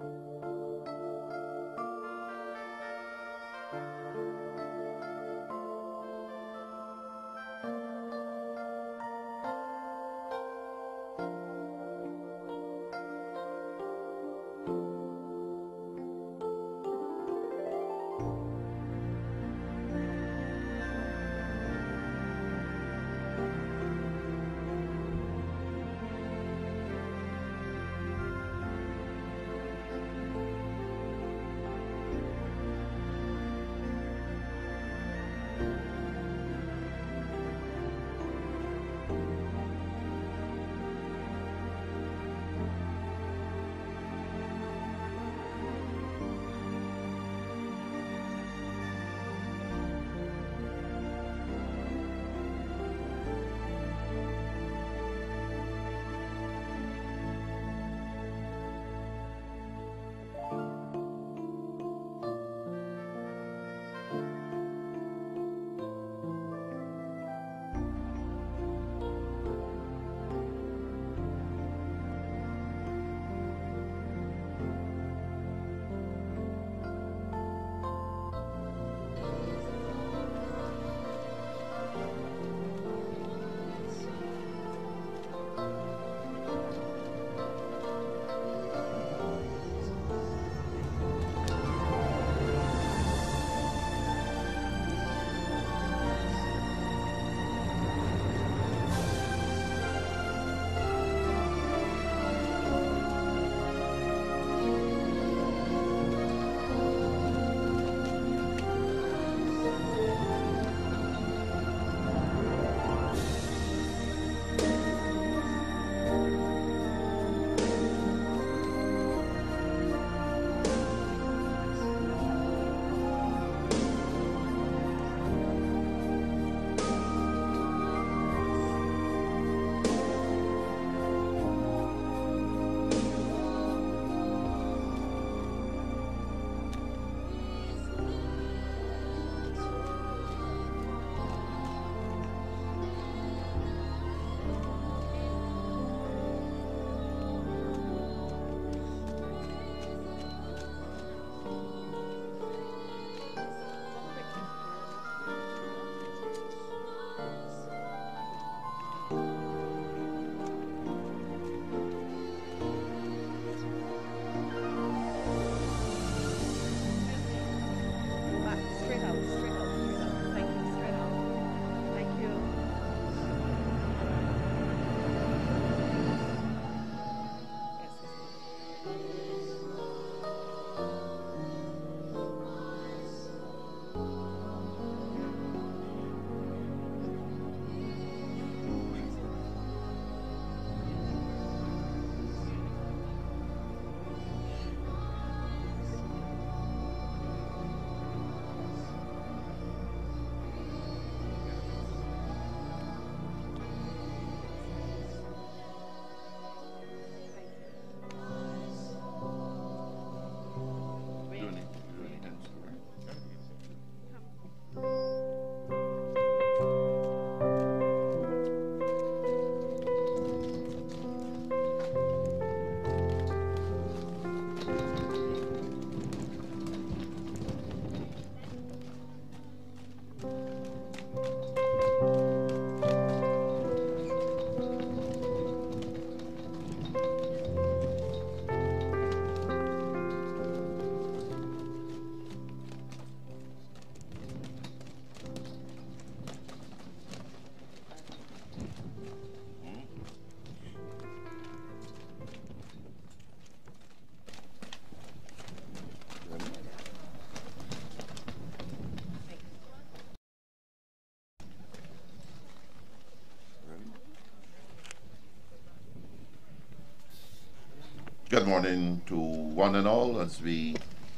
Good morning to one and all as we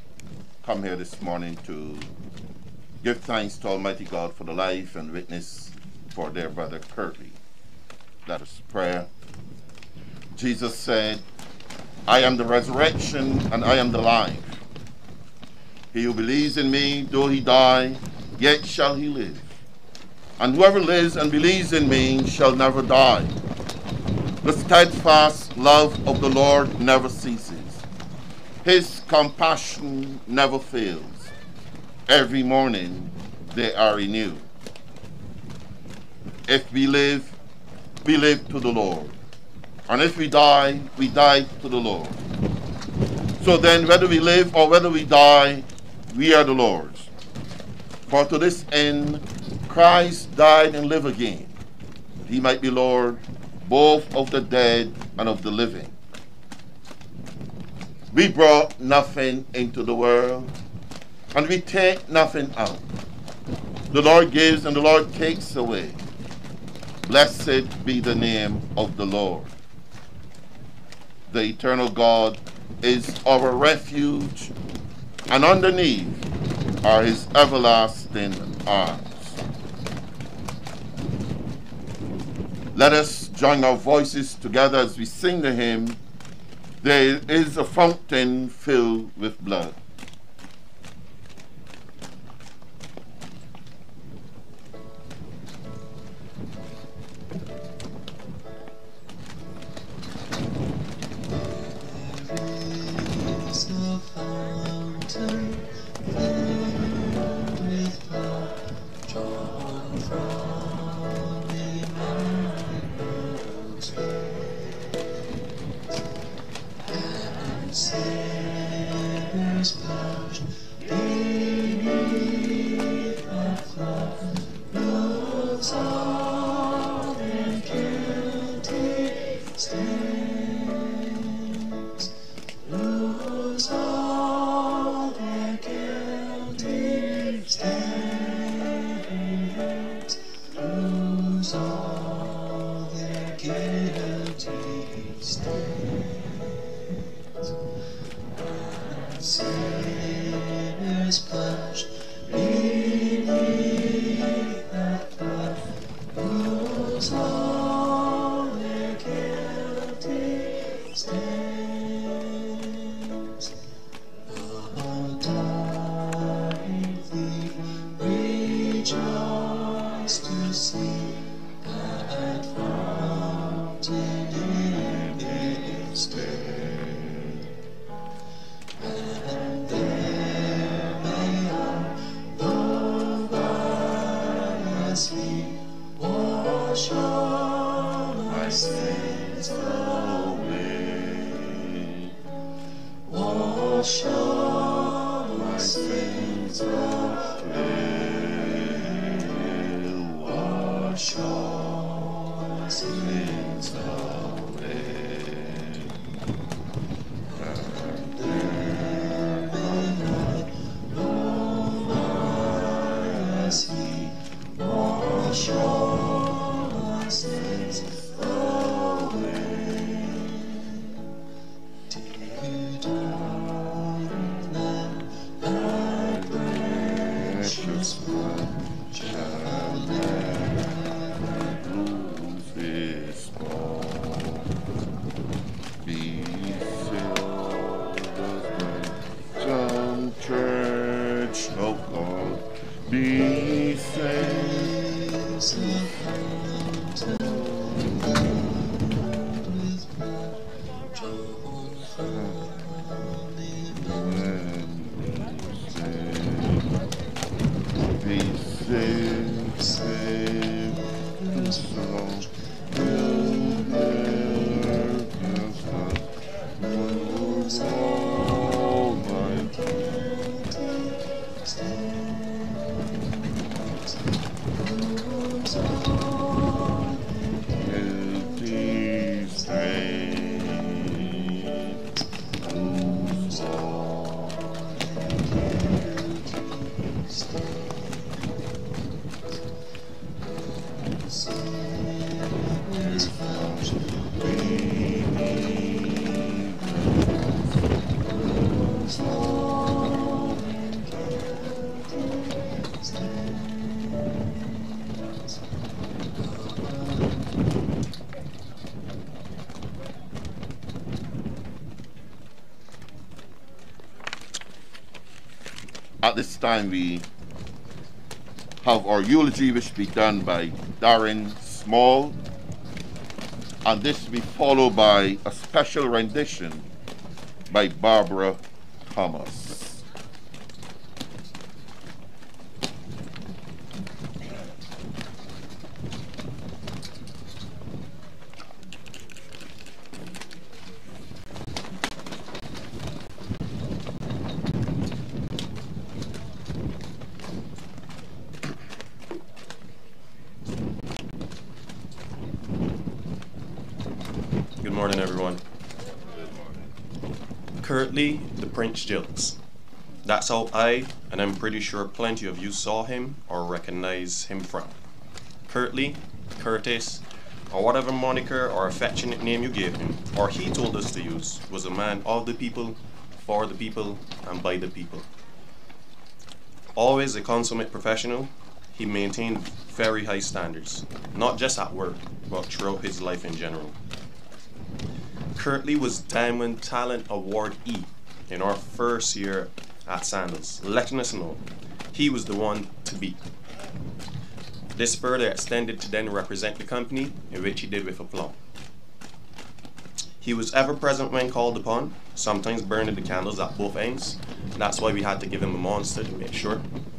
come here this morning to give thanks to Almighty God for the life and witness for their brother Curtley. Let us pray. Jesus said, I am the resurrection and I am the life. He who believes in me, though he die, yet shall he live. And whoever lives and believes in me shall never die. The steadfast love of the Lord never ceases. His compassion never fails. Every morning they are renewed. If we live to the Lord. And if we die to the Lord. So then, whether we live or whether we die, we are the Lord's. For to this end, Christ died and lived again. He might be Lord both of the dead and of the living. We brought nothing into the world, and we take nothing out. The Lord gives and the Lord takes away. Blessed be the name of the Lord. The eternal God is our refuge, and underneath are his everlasting arms. Let us join our voices together as we sing the hymn, There is a Fountain Filled with Blood. At this time, we have our eulogy, which will be done by Darren Small, and this will be followed by a special rendition by Barbara Thomas. Good morning, everyone. Curtley, the Prince Gilkes. That's how and I'm pretty sure plenty of you saw him or recognize him from. Curtley, Curtis, or whatever moniker or affectionate name you gave him, or he told us to use, was a man of the people, for the people, and by the people. Always a consummate professional, he maintained very high standards, not just at work, but throughout his life in general. Curtley was Diamond Talent Award E in our first year at Sandals, letting us know he was the one to beat. This further extended to then represent the company, in which he did with aplomb. He was ever present when called upon, sometimes burning the candles at both ends. That's why we had to give him a monster to make sure.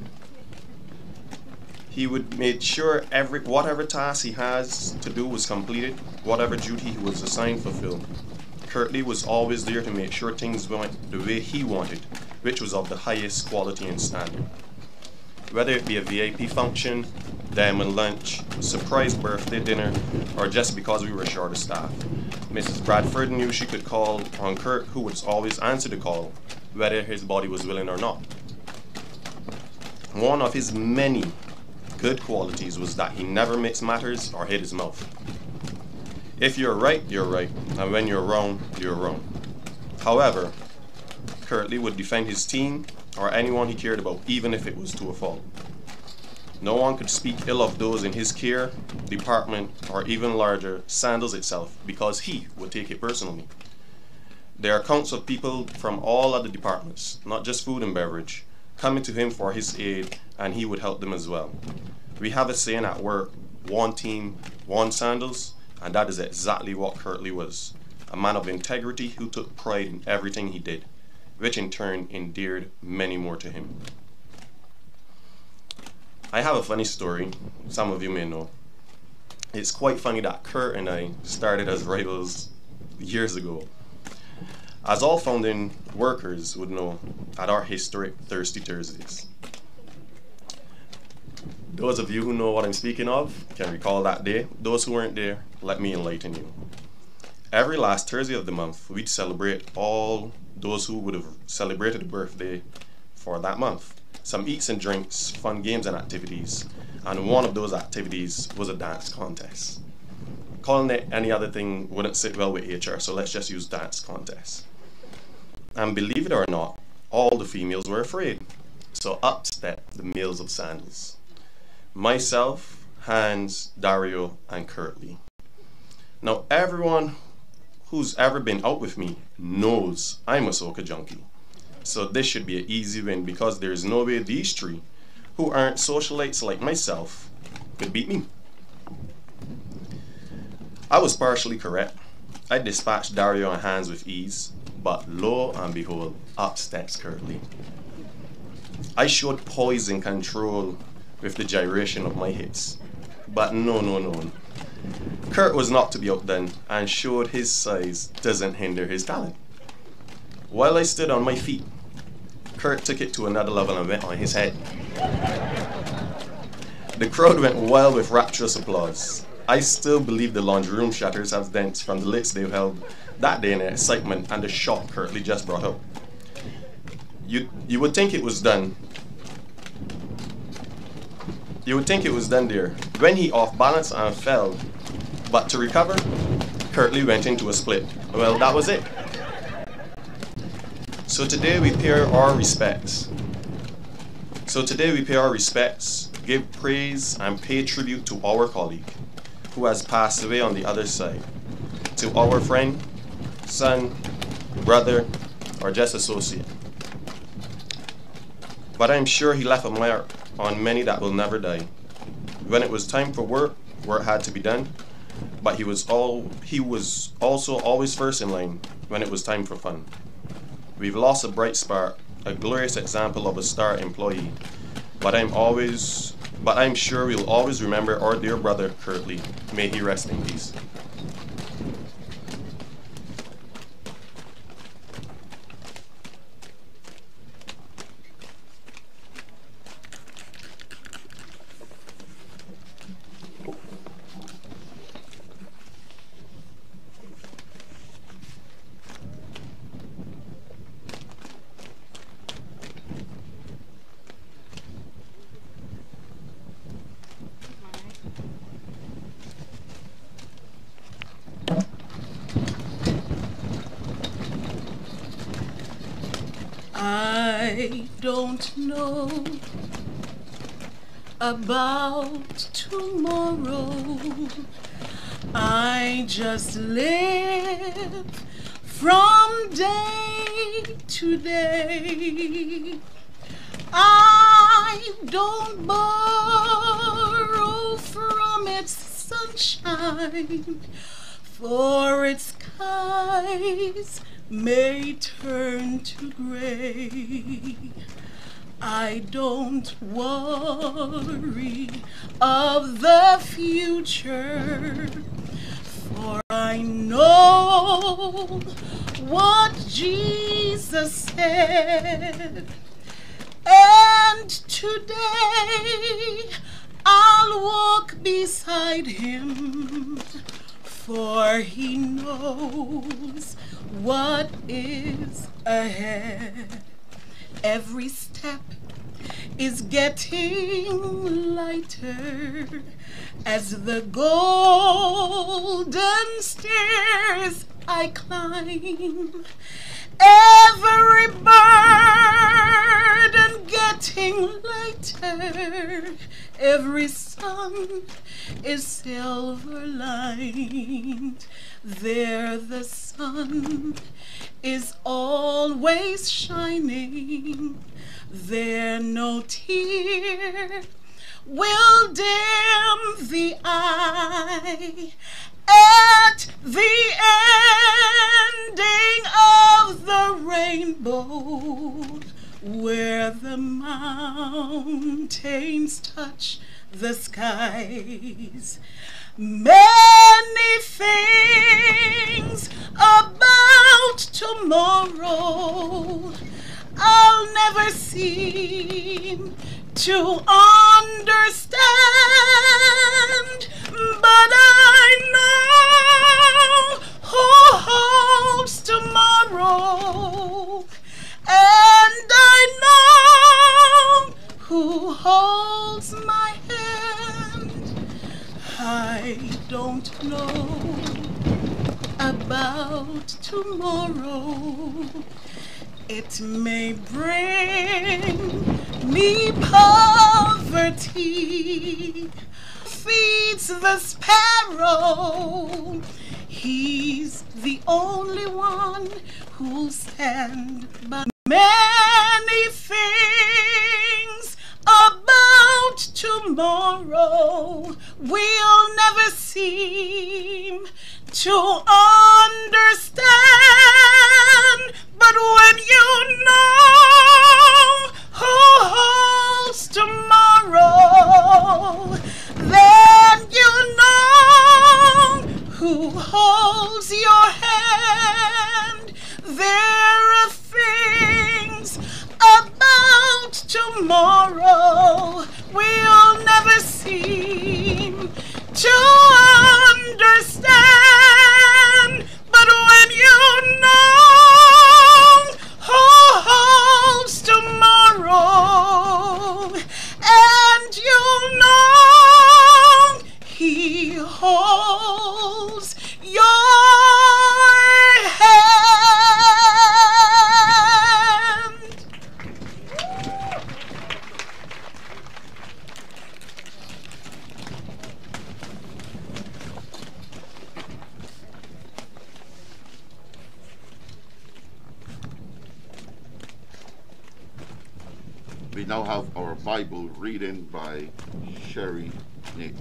He would make sure whatever task he has to do was completed, whatever duty he was assigned fulfilled. Curtley was always there to make sure things went the way he wanted, which was of the highest quality and standard. Whether it be a VIP function, diamond lunch, surprise birthday dinner, or just because we were short of staff, Mrs. Bradford knew she could call on Kurt, who would always answer the call, whether his body was willing or not. One of his many good qualities was that he never mixed matters or hid his mouth. If you're right, you're right, and when you're wrong, you're wrong. However, Curtley would defend his team or anyone he cared about, even if it was to a fault. No one could speak ill of those in his care, department, or even larger, Sandals itself, because he would take it personally. There are counts of people from all other departments, not just food and beverage, coming to him for his aid, and he would help them as well. We have a saying at work, one team, one Sandals, and that is exactly what Curtley was. A man of integrity who took pride in everything he did, which in turn endeared many more to him. I have a funny story, some of you may know. It's quite funny that Kurt and I started as rivals years ago. As all founding workers would know, at our historic Thirsty Thursdays. Those of you who know what I'm speaking of can recall that day. Those who weren't there, let me enlighten you. Every last Thursday of the month, we'd celebrate all those who would have celebrated a birthday for that month. Some eats and drinks, fun games and activities, and one of those activities was a dance contest. Calling it any other thing wouldn't sit well with HR, so let's just use dance contest. And believe it or not, all the females were afraid. So up stepped the males of Sandals. Myself, Hans, Dario, and Curtley. Now everyone who's ever been out with me knows I'm a soca junkie. So this should be an easy win because there's no way these three, who aren't socialites like myself, could beat me. I was partially correct. I dispatched Dario and Hans with ease, but lo and behold, up steps Curtley. I showed poise and control with the gyration of my hips, but no. Kurt was not to be outdone and showed his size doesn't hinder his talent. While I stood on my feet, Kurt took it to another level and went on his head. The crowd went wild with rapturous applause. I still believe the laundry room shutters have dents from the licks they held that day in the excitement and the shock Curtley just brought up. You would think it was done. You would think it was done there when he off balance and fell, but to recover, Curtley went into a split. Well, that was it. So today we pay our respects. Give praise and pay tribute to our colleague who has passed away on the other side, to our friend, son, brother, or just associate. But I'm sure he left a mark on many that will never die. When it was time for work had to be done, but he was also always first in line when it was time for fun. We've lost a bright spark, a glorious example of a star employee. But I'm sure we'll always remember our dear brother Curtley. May he rest in peace. I don't know about tomorrow. I just live from day to day. I don't borrow from its sunshine, for its skies may turn to gray. I don't worry of the future, for I know what Jesus said. And today I'll walk beside him, for he knows what is ahead. Every step is getting lighter as the golden stairs I climb. Every burden getting lighter, every sun is silver lined. There the sun is always shining. There no tear will dim the eye. At the ending of the rainbow, where the mountains touch the skies, many things about tomorrow I'll never seem to understand, but I know who holds tomorrow, and I know who holds my hand. I don't know about tomorrow. It may bring me poverty, feeds the sparrow. He's the only one who'll stand by. Many things about tomorrow we'll never seem to understand, but when you know who holds tomorrow, then you know who holds your hand. There are things about tomorrow we'll never seem to understand, but when you know who holds tomorrow, and you know he holds your hand. We now have our Bible reading by Sherry Nick.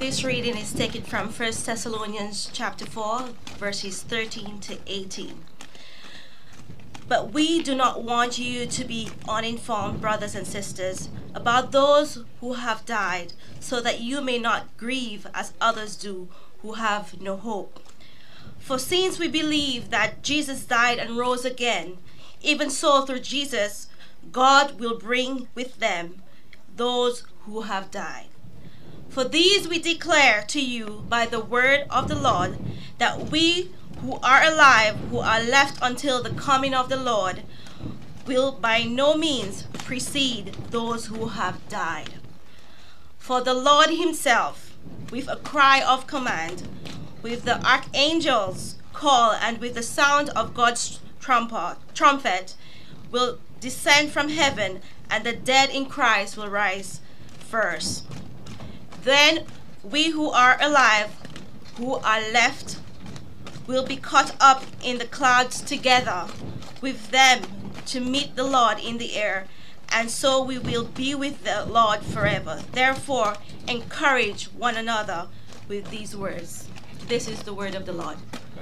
This reading is taken from 1 Thessalonians chapter 4, verses 13 to 18. But we do not want you to be uninformed, brothers and sisters, about those who have died, so that you may not grieve as others do who have no hope. For since we believe that Jesus died and rose again, even so through Jesus, God will bring with them those who have died. For these we declare to you by the word of the Lord, that we who are alive, who are left until the coming of the Lord, will by no means precede those who have died. For the Lord himself, with a cry of command, with the archangel's call, and with the sound of God's trumpet, will descend from heaven, and the dead in Christ will rise first. Then we who are alive, who are left, will be caught up in the clouds together with them to meet the Lord in the air, and so we will be with the Lord forever. Therefore, encourage one another with these words. This is the word of the Lord.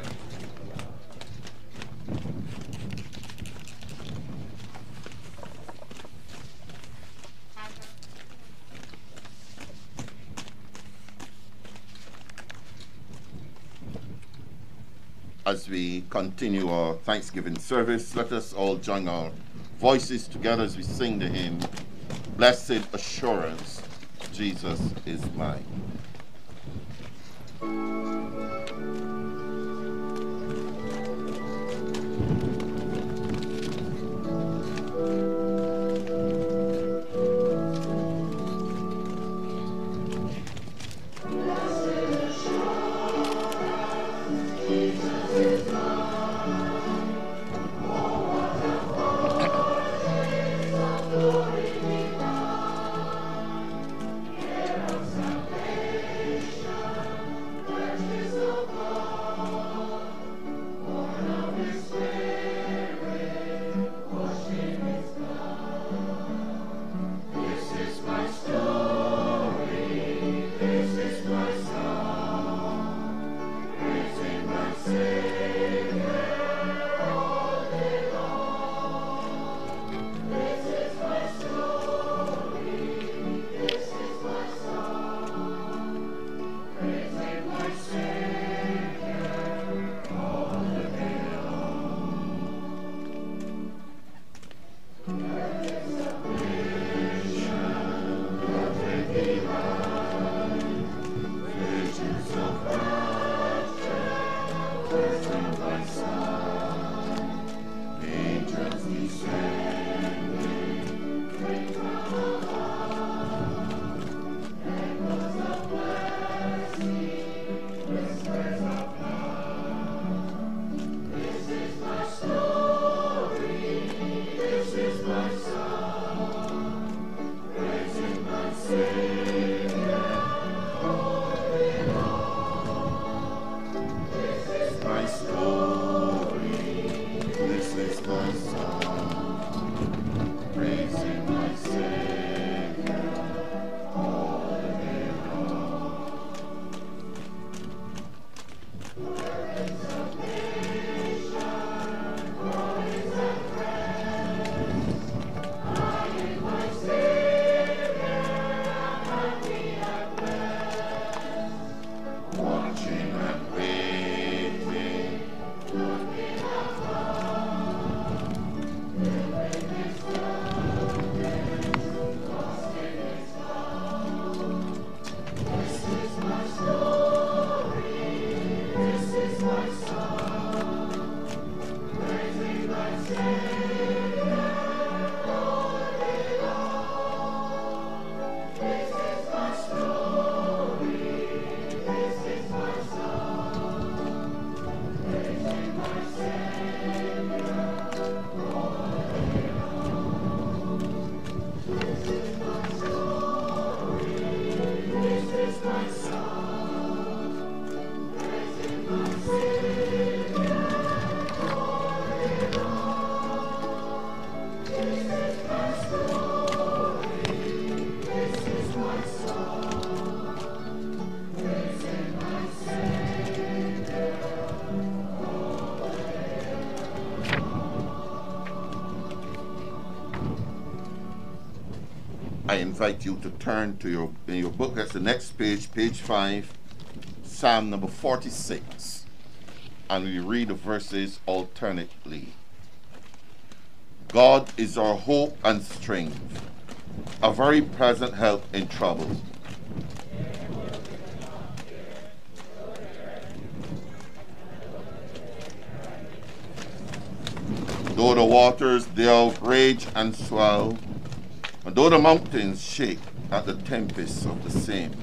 As we continue our Thanksgiving service, let us all join our voices together as we sing the hymn, Blessed Assurance, Jesus is Mine. Glory be God, here of salvation. I invite you to turn to in your book, that's the next page, page 5, Psalm number 46. And we read the verses alternately. God is our hope and strength, a very present help in trouble. Though the waters thereof rage and swell, and though the mountains shake at the tempests of the same.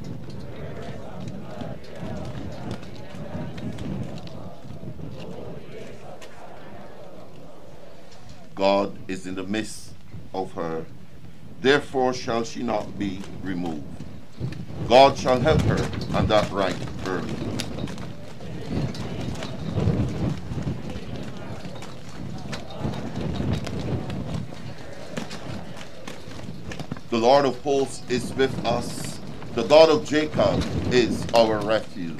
God is in the midst of her, therefore shall she not be removed. God shall help her, and that right early. The Lord of hosts is with us. The God of Jacob is our refuge.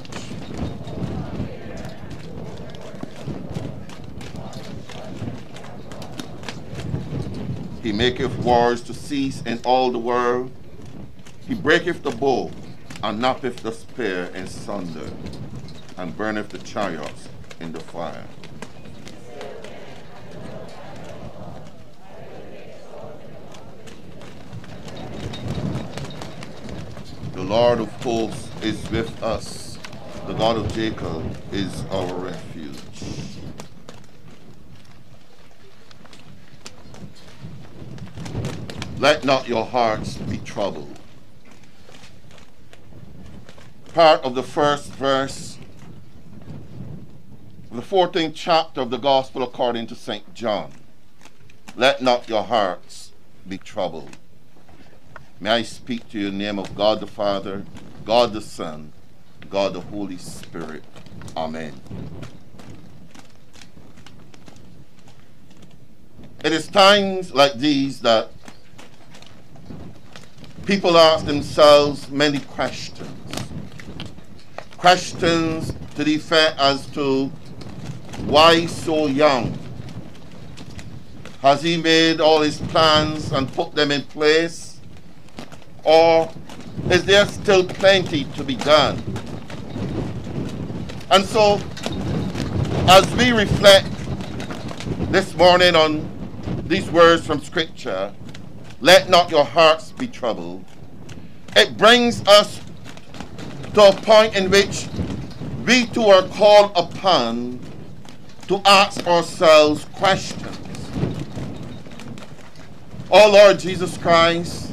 He maketh wars to cease in all the world. He breaketh the bow, and knocketh the spear in sunder, and burneth the chariots in the fire. The Lord of hosts is with us. The God of Jacob is our refuge. Let not your hearts be troubled. Part of the first verse of the 14th chapter of the Gospel according to St. John. Let not your hearts be troubled. May I speak to you in the name of God the Father, God the Son, God the Holy Spirit. Amen. It is times like these that people ask themselves many questions. Questions to the effect as to why so young? Has he made all his plans and put them in place? Or is there still plenty to be done? And so, as we reflect this morning on these words from Scripture, let not your hearts be troubled, it brings us to a point in which we too are called upon to ask ourselves questions. Oh Lord Jesus Christ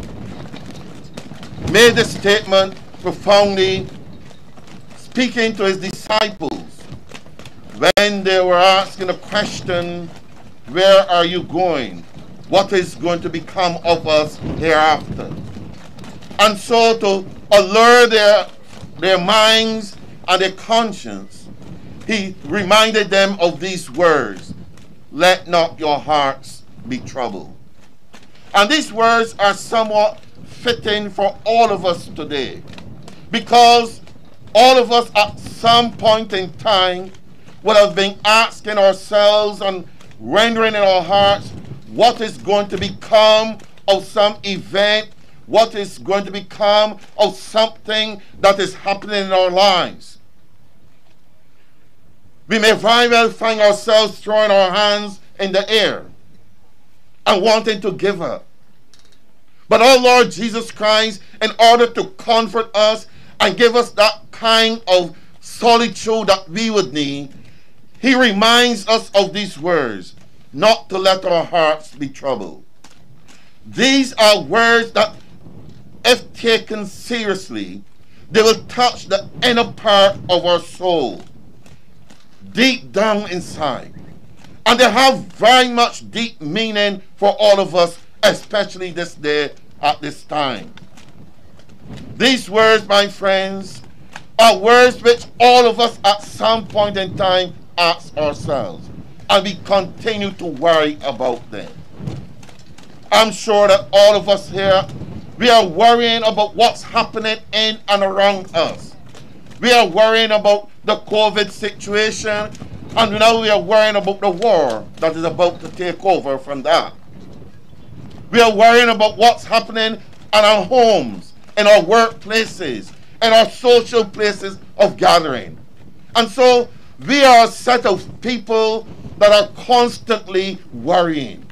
made this statement profoundly, speaking to his disciples when they were asking the question, where are you going? What is going to become of us hereafter? And so to allure their minds and their conscience, he reminded them of these words, let not your hearts be troubled. And these words are somewhat fitting for all of us today, because all of us at some point in time would have been asking ourselves and rendering in our hearts what is going to become of some event, what is going to become of something that is happening in our lives. We may very well find ourselves throwing our hands in the air and wanting to give up. But our Lord Jesus Christ, in order to comfort us and give us that kind of solitude that we would need, he reminds us of these words, not to let our hearts be troubled. These are words that, if taken seriously, they will touch the inner part of our soul, deep down inside. And they have very much deep meaning for all of us, especially this day at this time. These words, my friends, are words which all of us at some point in time ask ourselves, and we continue to worry about them. I'm sure that all of us here, we are worrying about what's happening in and around us. We are worrying about the COVID situation, and now we are worrying about the war that is about to take over from that. We are worrying about what's happening in our homes, in our workplaces, in our social places of gathering. And so we are a set of people that are constantly worrying.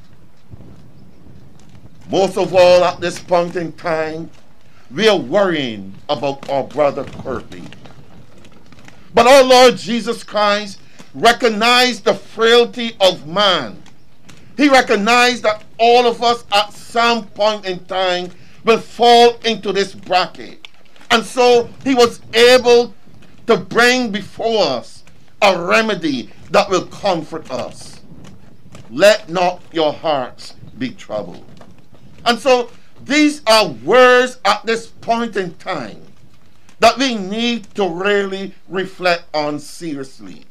Most of all, at this point in time, we are worrying about our brother Curtley. But our Lord Jesus Christ recognized the frailty of man. He recognized that all of us at some point in time will fall into this bracket. And so he was able to bring before us a remedy that will comfort us. Let not your hearts be troubled. And so these are words at this point in time that we need to really reflect on seriously.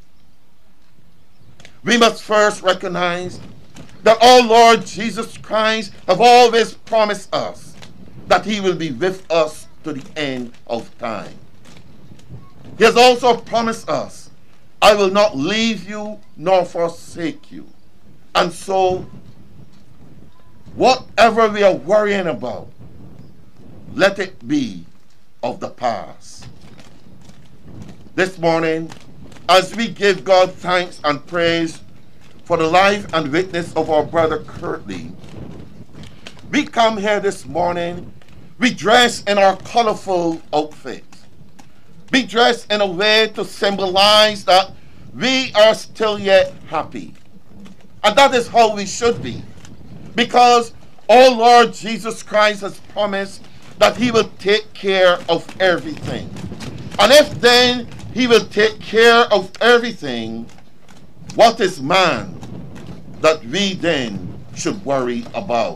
We must first recognize that our Lord Jesus Christ have always promised us that he will be with us to the end of time. He has also promised us, I will not leave you nor forsake you. And so, whatever we are worrying about, let it be of the past. This morning, as we give God thanks and praise for the life and witness of our brother Curtley, we come here this morning, we dress in our colorful outfits. We dress in a way to symbolize that we are still yet happy. And that is how we should be. Because our Lord Jesus Christ has promised that he will take care of everything. And if then he will take care of everything, what is man that we then should worry about?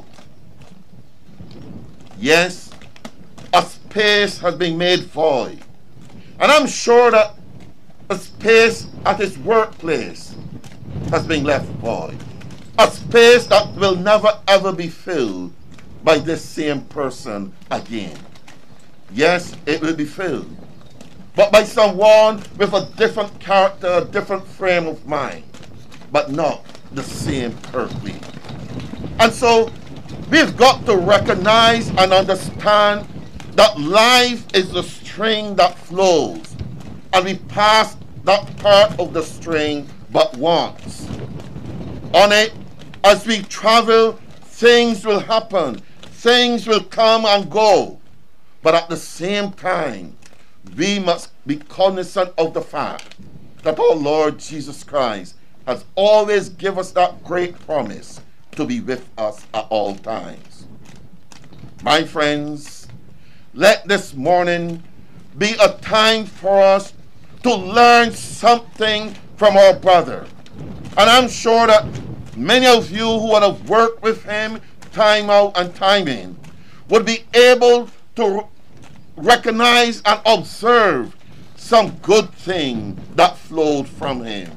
Yes, a space has been made void. And I'm sure that a space at his workplace has been left void. A space that will never ever be filled by this same person again. Yes, it will be filled, but by someone with a different character, a different frame of mind, but not the same Curtley. And so we've got to recognize and understand that life is the string that flows, and we pass that part of the string but once. On it, as we travel, things will happen, things will come and go, but at the same time, we must be cognizant of the fact that our Lord Jesus Christ has always given us that great promise to be with us at all times. My friends, let this morning be a time for us to learn something from our brother. And I'm sure that many of you who would have worked with him time out and time in would be able to recognize and observe some good thing that flowed from him.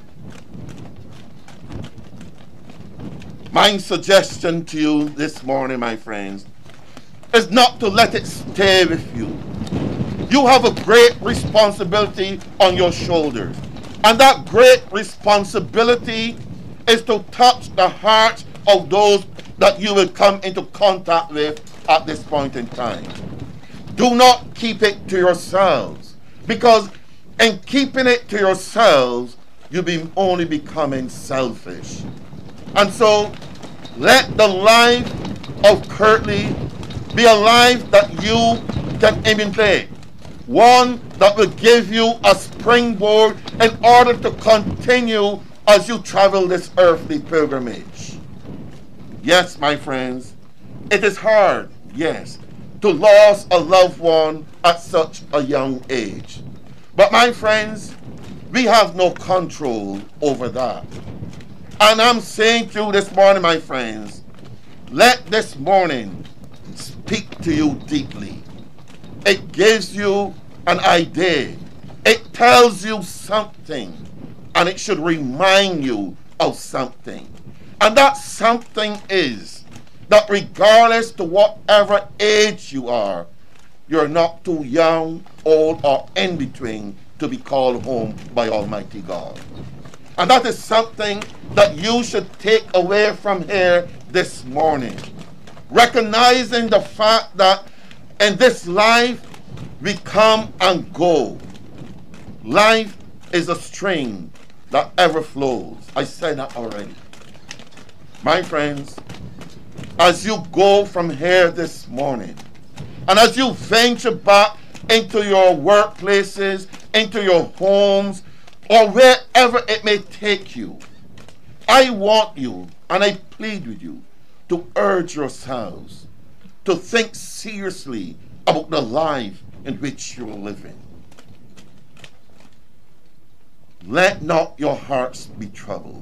My suggestion to you this morning, my friends, is not to let it stay with you. You have a great responsibility on your shoulders. And that great responsibility is to touch the hearts of those that you will come into contact with at this point in time. Do not keep it to yourselves, because in keeping it to yourselves, you'll be only becoming selfish. And so, let the life of Curtley be a life that you can imitate. One that will give you a springboard in order to continue as you travel this earthly pilgrimage. Yes, my friends, it is hard, yes, to lose a loved one at such a young age. But my friends, we have no control over that. And I'm saying to you this morning, my friends, let this morning speak to you deeply. It gives you an idea. It tells you something, and it should remind you of something. And that something is that regardless to whatever age you are, you're not too young, old, or in between to be called home by Almighty God. And that is something that you should take away from here this morning. recognizing the fact that in this life we come and go. Life is a stream that ever flows. I said that already. My friends, as you go from here this morning, and as you venture back into your workplaces, into your homes, or wherever it may take you, I want you, and I plead with you, to urge yourselves to think seriously about the life in which you're living. Let not your hearts be troubled.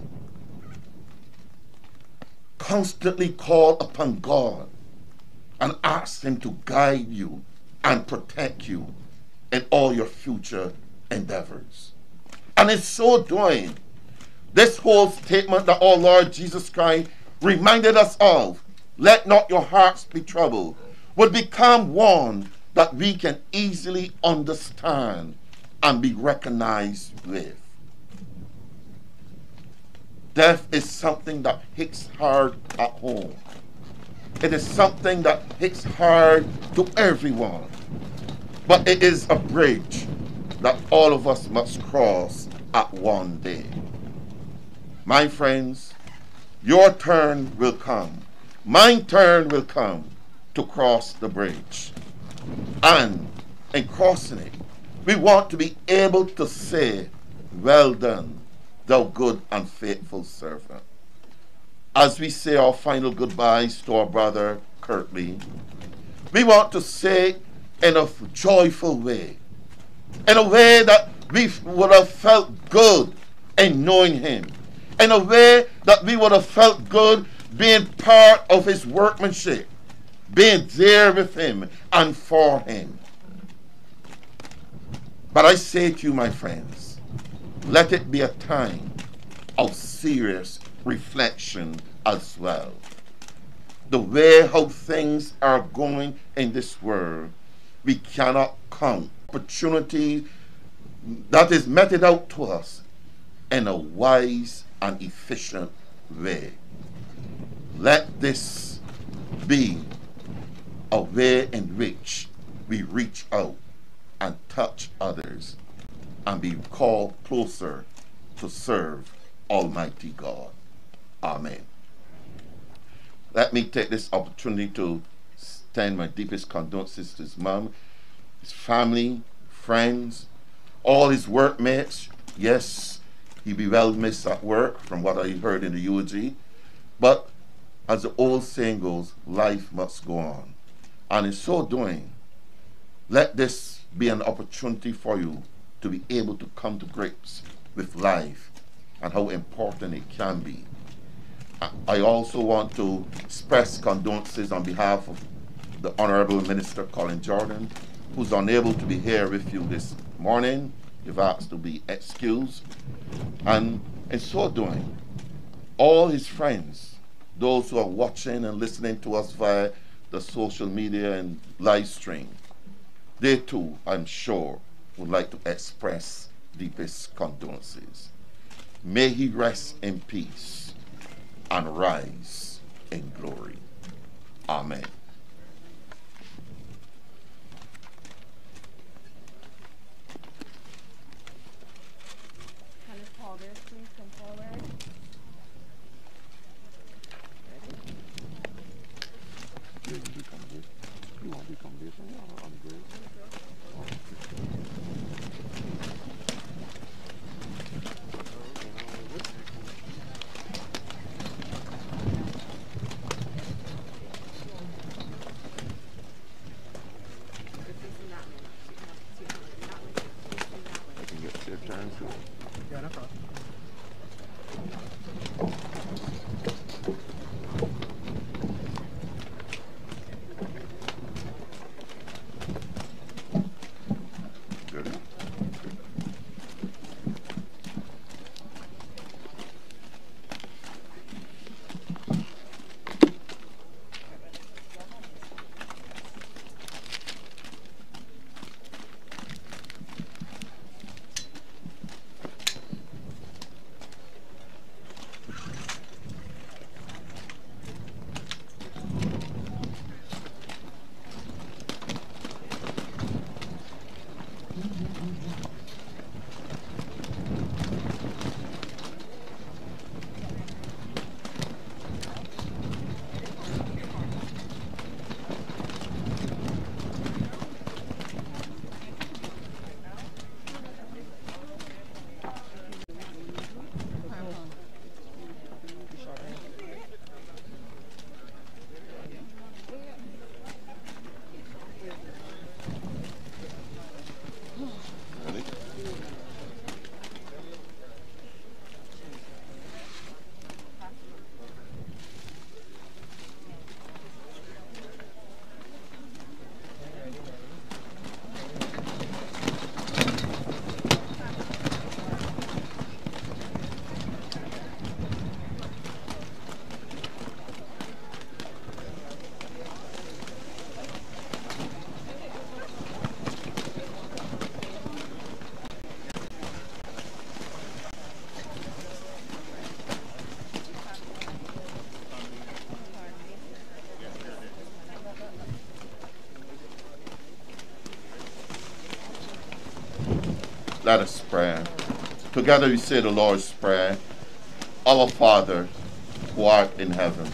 Constantly call upon God and ask Him to guide you and protect you in all your future endeavors. And in so doing, this whole statement that our Lord Jesus Christ reminded us of, let not your hearts be troubled, would become one that we can easily understand and be recognized with. Death is something that hits hard at home. It is something that hits hard to everyone. But it is a bridge that all of us must cross at one day. My friends, your turn will come. My turn will come to cross the bridge. And in crossing it, we want to be able to say, well done, thou good and faithful servant. As we say our final goodbyes to our brother Curtley, we want to say in a joyful way, in a way that we would have felt good in knowing him, in a way that we would have felt good being part of his workmanship, being there with him and for him. But I say to you, my friends, let it be a time of serious reflection as well. The way how things are going in this world, we cannot count opportunity that is meted out to us in a wise and efficient way. Let this be a way in which we reach out and touch others and be called closer to serve Almighty God. Amen. Let me take this opportunity to extend my deepest condolences to his mom, his family, friends, all his workmates. Yes, he'll be well missed at work from what I heard in the eulogy. But as the old saying goes, life must go on. And in so doing, let this be an opportunity for you to be able to come to grips with life and how important it can be. I also want to express condolences on behalf of the Honorable Minister Colin Jordan, who's unable to be here with you this morning. You've asked to be excused. And in so doing, all his friends, those who are watching and listening to us via the social media and live stream, they too, I'm sure, would like to express deepest condolences. May he rest in peace and rise in glory. Amen. Can the fathers please come forward? Let us pray. Together we say the Lord's Prayer. Our Father, who art in heaven,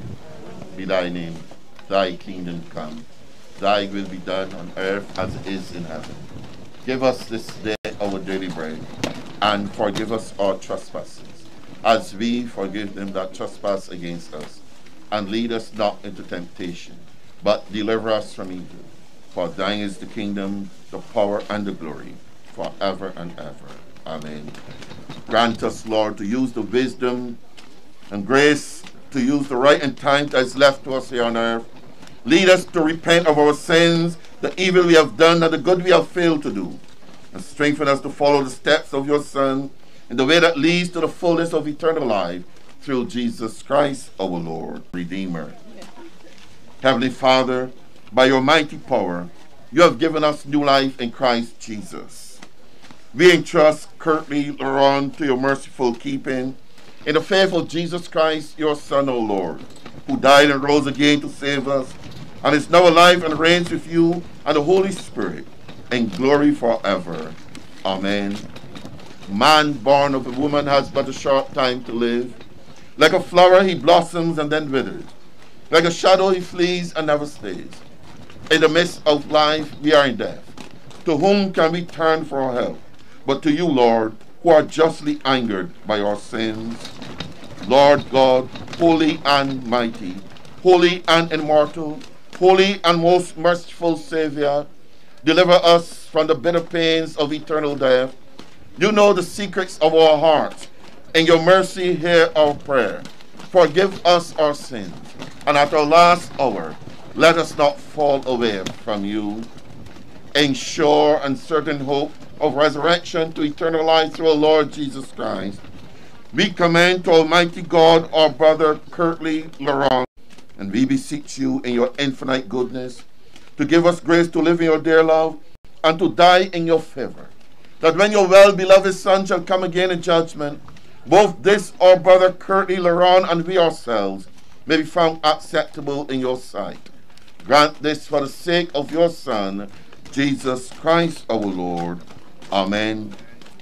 be thy name. Thy kingdom come. Thy will be done on earth as it is in heaven. Give us this day our daily bread, and forgive us our trespasses, as we forgive them that trespass against us. And lead us not into temptation, but deliver us from evil. For thine is the kingdom, the power, and the glory, forever and ever. Amen. Grant us, Lord, to use the wisdom and grace to use the right and time that is left to us here on earth. Lead us to repent of our sins, the evil we have done, and the good we have failed to do. And strengthen us to follow the steps of your Son in the way that leads to the fullness of eternal life through Jesus Christ our Lord, Redeemer. Heavenly Father, by your mighty power, you have given us new life in Christ Jesus. We entrust Curtley Laurent to your merciful keeping in the faith of Jesus Christ, your Son, O Lord, who died and rose again to save us, and is now alive and reigns with you and the Holy Spirit in glory forever. Amen. Man born of a woman has but a short time to live. Like a flower he blossoms and then withers. Like a shadow he flees and never stays. In the midst of life we are in death. To whom can we turn for our help? But to you, Lord, who are justly angered by our sins. Lord God, holy and mighty, holy and immortal, holy and most merciful Savior, deliver us from the bitter pains of eternal death. You know the secrets of our hearts. In your mercy, hear our prayer. Forgive us our sins, and at our last hour, let us not fall away from you. In sure and certain hope of resurrection to eternal life through our Lord Jesus Christ, we commend to Almighty God our brother Curtley Laurent, and we beseech you in your infinite goodness to give us grace to live in your dear love and to die in your favor, that when your well-beloved Son shall come again in judgment, both this our brother Curtley Laurent and we ourselves may be found acceptable in your sight. Grant this for the sake of your Son, Jesus Christ our Lord. Amen.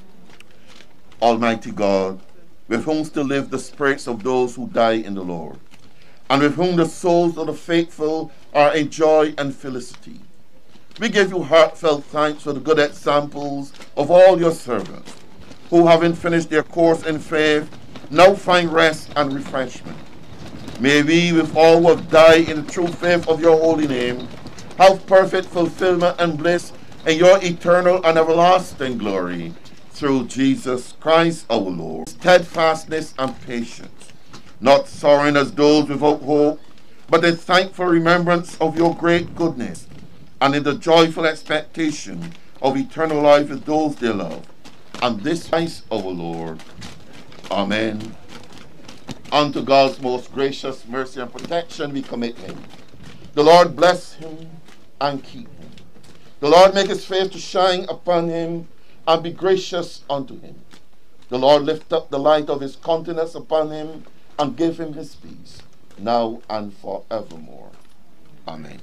Almighty God, with whom still live the spirits of those who die in the Lord, and with whom the souls of the faithful are in joy and felicity, we give you heartfelt thanks for the good examples of all your servants, who, having finished their course in faith, now find rest and refreshment. May we, with all who have died in the true faith of your holy name, have perfect fulfillment and bliss in your eternal and everlasting glory, through Jesus Christ our Lord. Steadfastness and patience, not sorrowing as those without hope, but in thankful remembrance of your great goodness, and in the joyful expectation of eternal life with those they love. And this Christ our Lord. Amen. Unto God's most gracious mercy and protection we commit him. The Lord bless him and keep him. The Lord make his face to shine upon him and be gracious unto him. The Lord lift up the light of his countenance upon him and give him his peace, now and forevermore. Amen.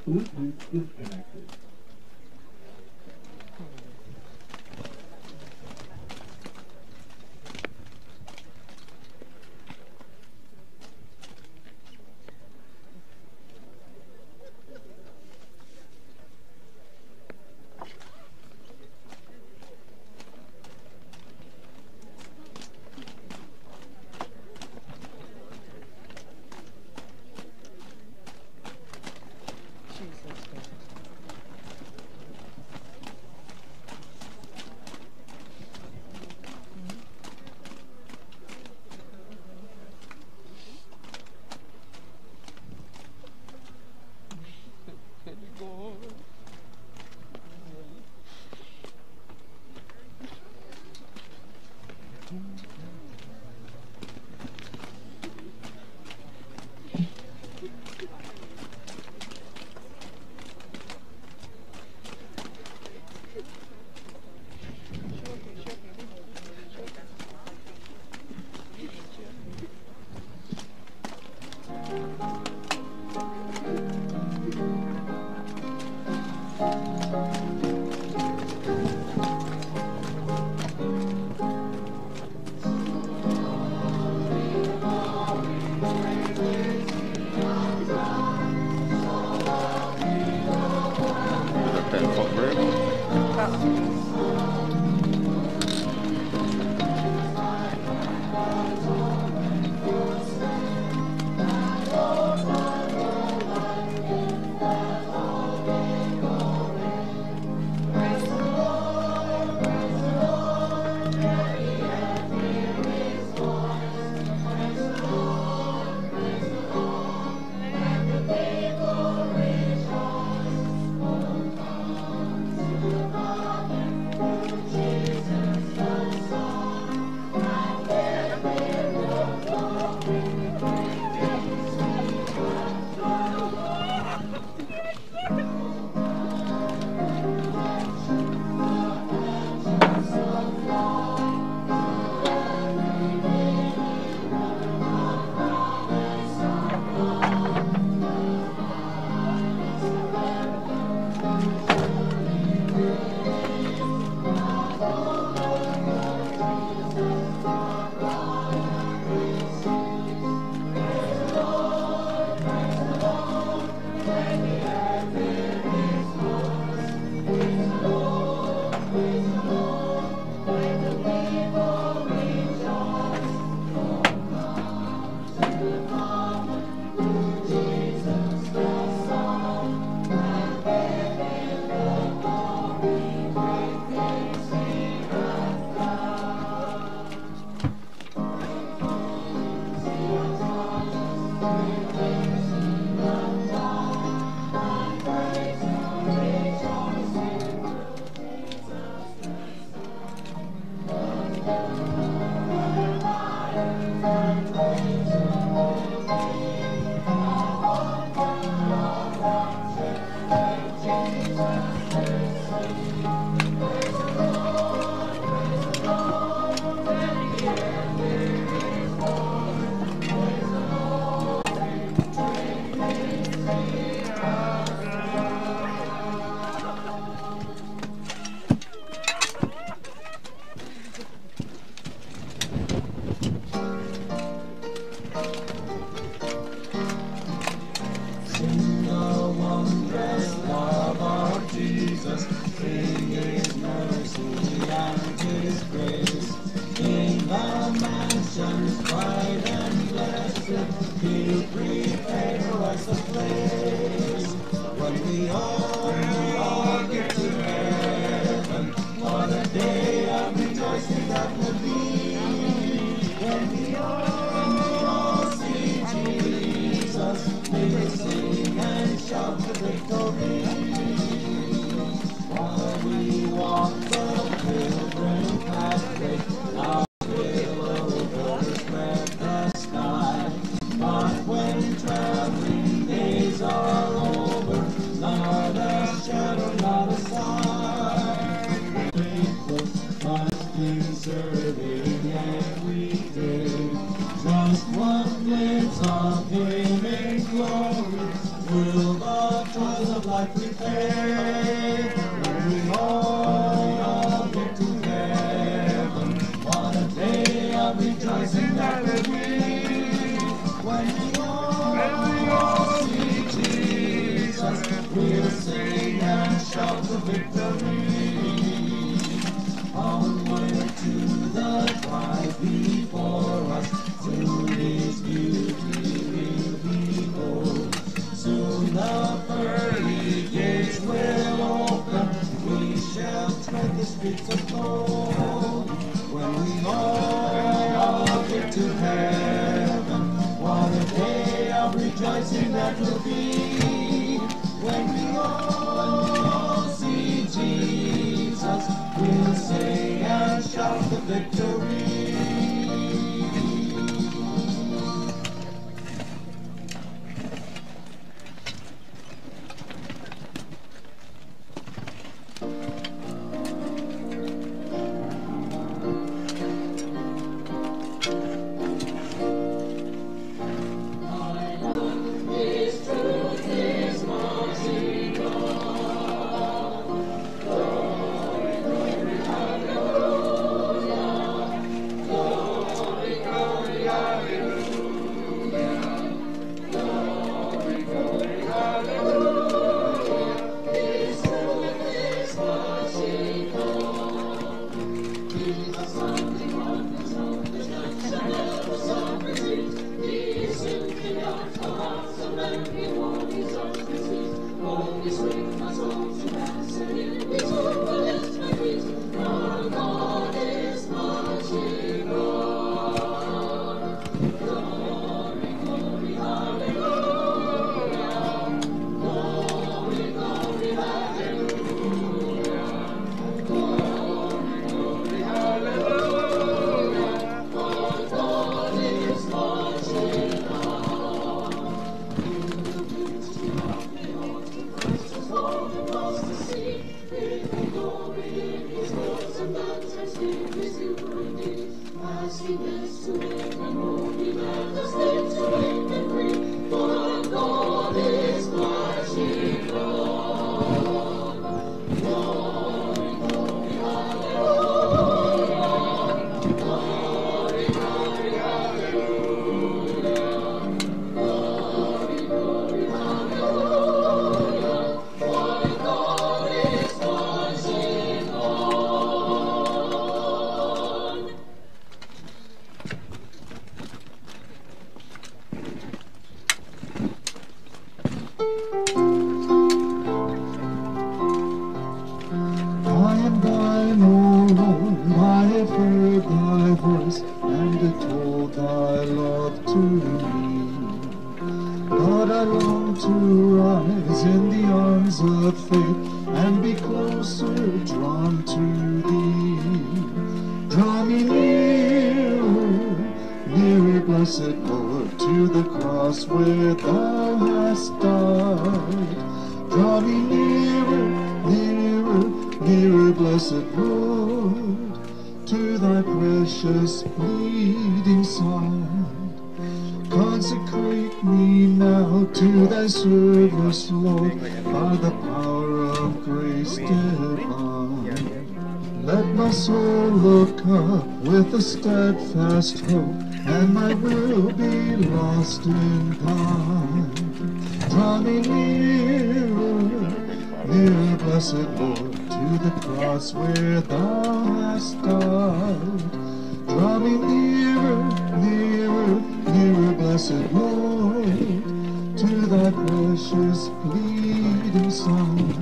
completely disconnected. Sing the wondrous love of Jesus, sing it. of the victory. Onward to the prize before us, soon His beauty we'll behold. Soon the pearly gates will open, we shall tread the streets of gold. When we all get to heaven, what a day of rejoicing that will be. When we all see Jesus, we'll sing and shout the victory. Steadfast hope, and my will be lost in God. Draw me nearer, nearer, blessed Lord, to the cross where thou hast died. Draw me nearer, nearer, nearer, blessed Lord, to thy precious pleading side.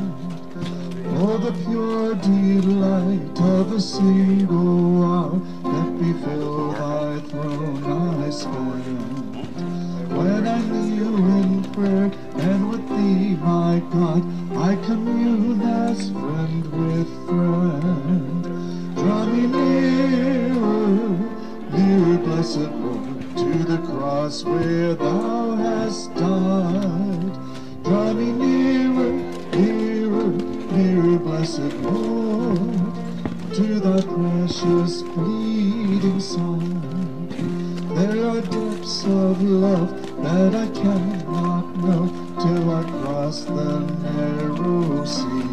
Oh, the pure delight of a single hour that before thy throne I spend. When I kneel in prayer, and with thee, my God, I commune as friend with friend. Draw me nearer, nearer, blessed Lord, to the cross where thou hast died. Draw me nearer, nearer, nearer, blessed Lord, to thy precious pleading side. There are depths of love that I cannot know till I cross the narrow sea.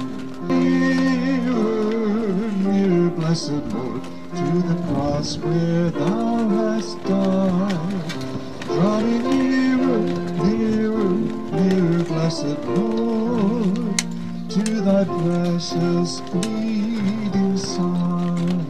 Nearer, nearer, blessed Lord, to the cross where thou hast died. Draw me nearer, nearer, nearer, blessed Lord, to thy my precious bleeding son.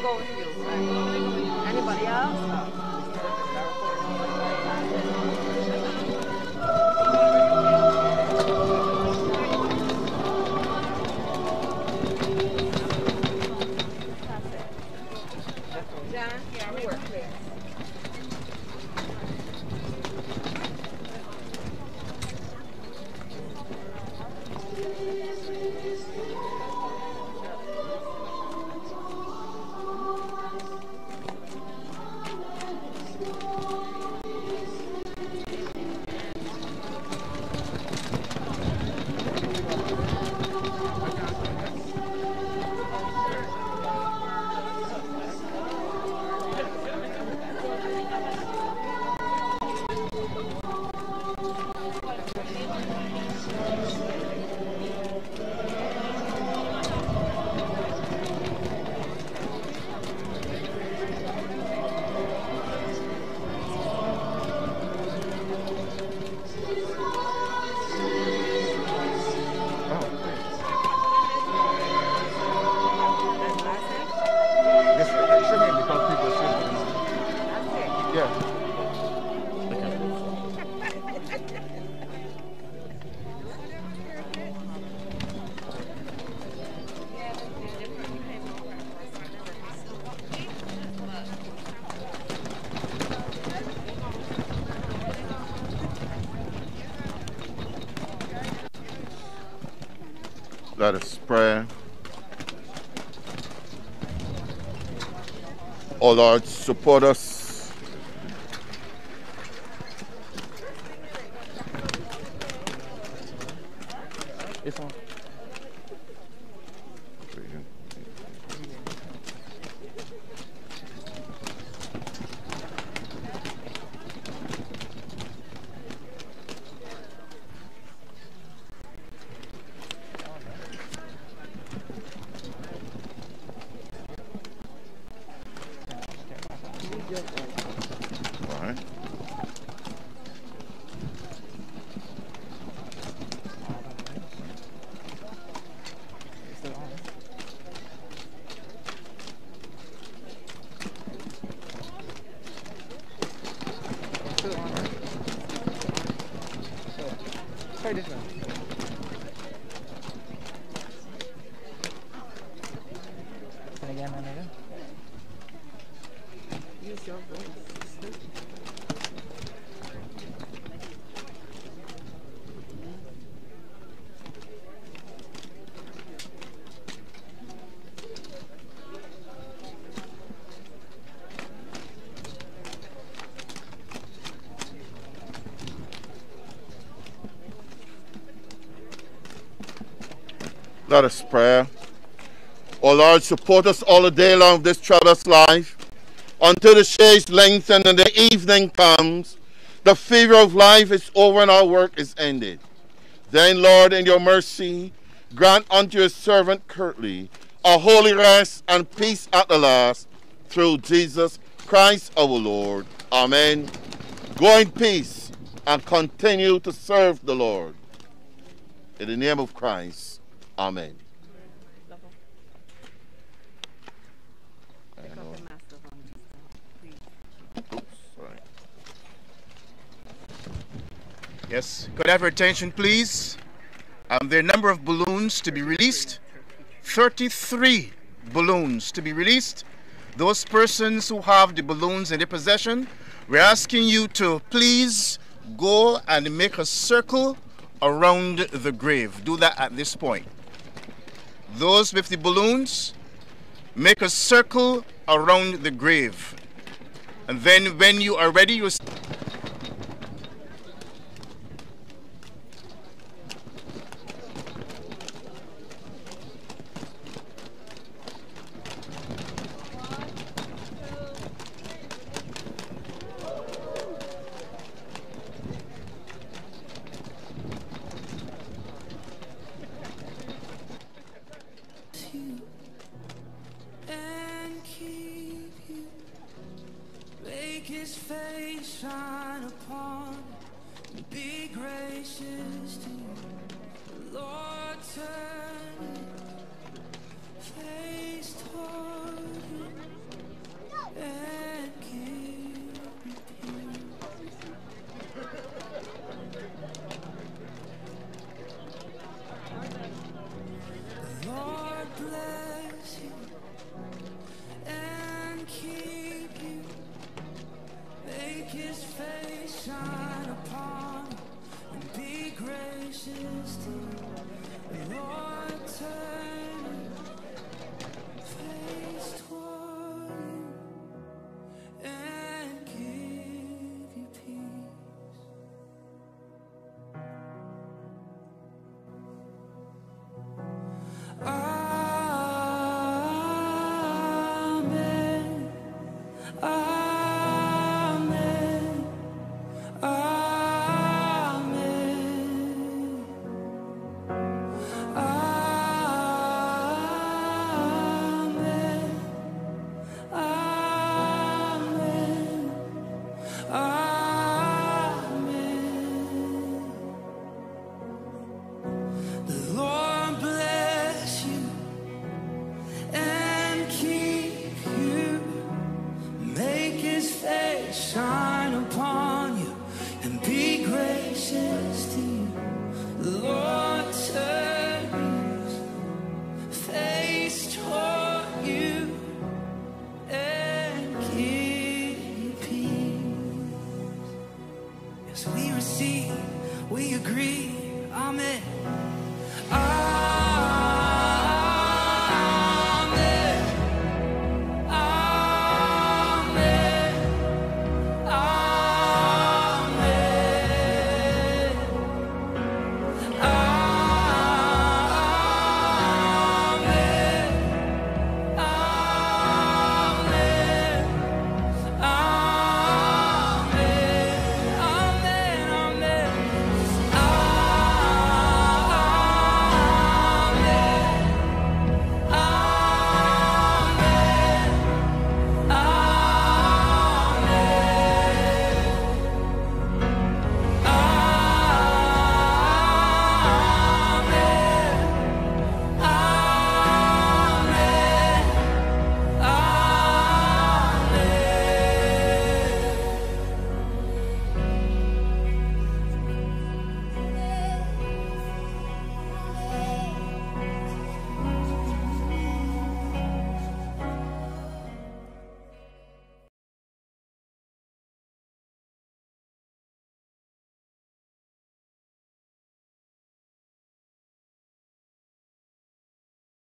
go with you. Anybody else? John, you work, please. Let us pray. Oh Lord, support us. It's on. All right. Try this one. Can I get another? Use your voice. Let us pray. O Lord, support us all the day long of this troublous life, until the shades lengthen and the evening comes, the fever of life is over and our work is ended. Then, Lord, in your mercy, grant unto your servant Curtley a holy rest and peace at the last, through Jesus Christ our Lord. Amen. Go in peace and continue to serve the Lord. In the name of Christ. Amen. Oops, sorry. Yes, could I have your attention, please? There are a number of balloons to be released. 33 balloons to be released. Those persons who have the balloons in their possession, we're asking you to please go and make a circle around the grave. Do that at this point. Those with the balloons, make a circle around the grave. And then when you are ready, you To